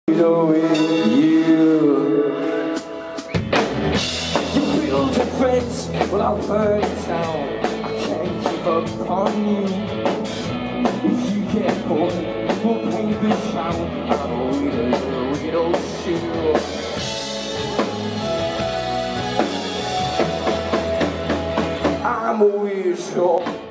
with you. You build a fence, well I'll burn it down. I can't keep up on you. If you get caught, we'll paint the town. I'm a weirdo too. I'm a weirdo.